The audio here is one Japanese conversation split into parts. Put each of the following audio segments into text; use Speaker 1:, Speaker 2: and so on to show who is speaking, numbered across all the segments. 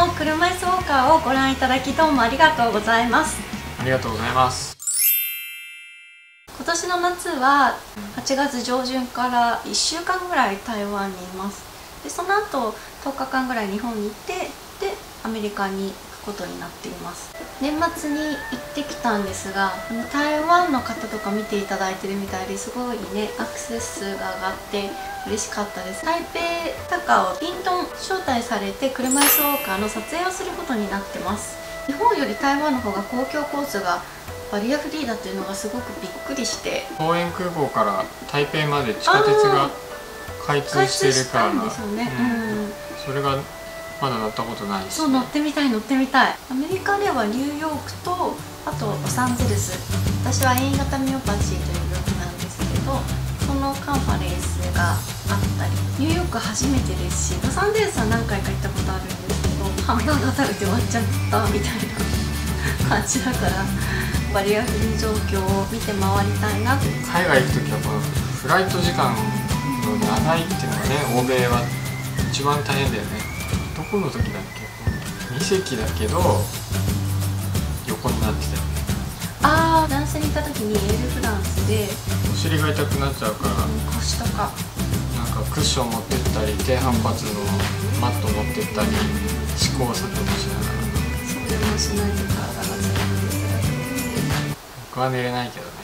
Speaker 1: の車椅子ウォーカーをご覧いただきどうもありがとうございます。
Speaker 2: ありがとうございます。
Speaker 1: 今年の夏は8月上旬から1週間ぐらい台湾にいます。でその後10日間ぐらい日本に行って、でアメリカに行くことになっています。年末に行ってきたんですが、台湾の方とか見ていただいてるみたいですごいね、アクセス数が上がって嬉しかったです。台北高をピントン招待されて車椅子ウォーカーの撮影をすることになってます。日本より台湾の方が公共交通がバリアフリーだっていうのがすごくびっくりして、
Speaker 2: 桃園空港から台北まで地下鉄が開通してるから、それがまだ乗ったことないし、
Speaker 1: そう乗ってみたい乗ってみたい。アメリカではニューヨークとあとロサンゼルス、私は遠位型ミオパチーという病気なんですけど、そのカンファレンスがあったり、ニューヨーク初めてですし、ロサンゼルスは何回か行ったことあるんですけど、ハンバーガー食べて終わっちゃったみたいな感じだから、バリアフリー状況を見て回りたいなって。
Speaker 2: 海外行く時はこのフライト時間の長いっていうのがね、欧米は一番大変だよね。どこの時だっけ、2席だけど横になってたよね。
Speaker 1: ああ、フランスに行った時にエールフランスで
Speaker 2: お尻が痛くなっちゃうから、
Speaker 1: 腰とか
Speaker 2: なんかクッション持ってったり、低反発のマット持ってったり、試行錯誤しながら、
Speaker 1: そうでもしないと体がつらくて
Speaker 2: 僕は寝れないけどね。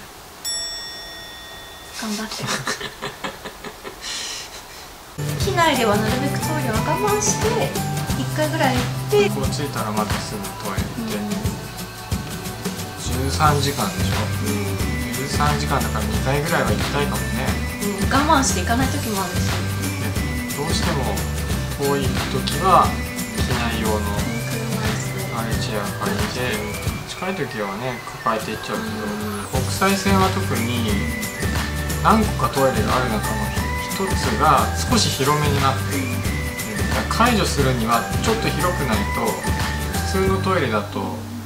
Speaker 1: 頑張って機内ではなるべくトイレは我慢して1回ぐらい行って、
Speaker 2: こう着いたらまたすぐトイレ行って、13時間でしょ、13時間だから2回ぐらいは行きたいかもね。
Speaker 1: 我慢して行かない時もあるし、
Speaker 2: どうしても遠い時は機内用のあれチェア借りて、近い時はね抱えていっちゃうけど、国際線は特に何個かトイレがある中の一つが少し広めになっている。解除するにはちょっと広くないと、普通のトイレだと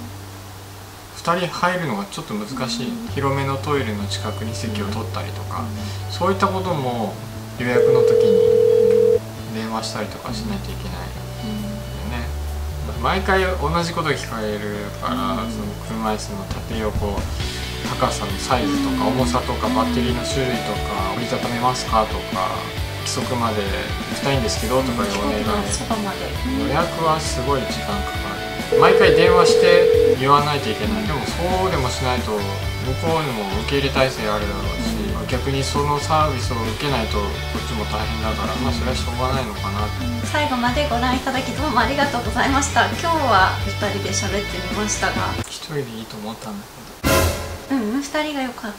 Speaker 2: 2人入るのがちょっと難しい。広めのトイレの近くに席を取ったりとか、そういったことも予約の時に電話したりとかしないといけないよね。毎回同じこと聞かれるから、その車椅子の縦横、高さのサイズとか重さとかバッテリーの種類とか、折りたためますかとか、規則まで行きたいんですけどとかいうお願い、予約はすごい時間かかる。毎回電話して言わないといけない。でもそうでもしないと向こうにも受け入れ体制あるだろうし、逆にそのサービスを受けないとこっちも大変だから、まあそれはしょうがないのかな。
Speaker 1: 最後までご覧いただきどうもありがとうございました。今日は2人で喋ってみましたが、
Speaker 2: 1人でいいと思ったんだけど、
Speaker 1: 2人がよかった。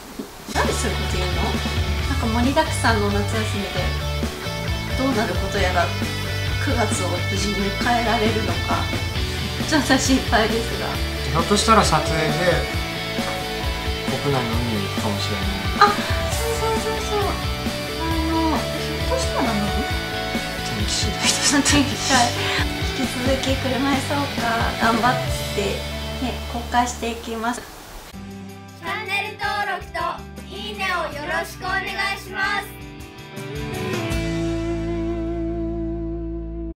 Speaker 1: なんでそういうこと言うの？なんか盛りだくさんの夏休みでどうなることやら、9月を無事に迎えられるのかちょっと心配ですが、
Speaker 2: ひょっとしたら撮影で国内の海に行くかもしれない。
Speaker 1: あ、そうひょっとしたら何？
Speaker 2: 天気次第です。
Speaker 1: 天気次第。引き続き車椅子ウォーカー頑張ってね、公開していきます。
Speaker 3: チャンネル登録といいねをよろしくお願いします。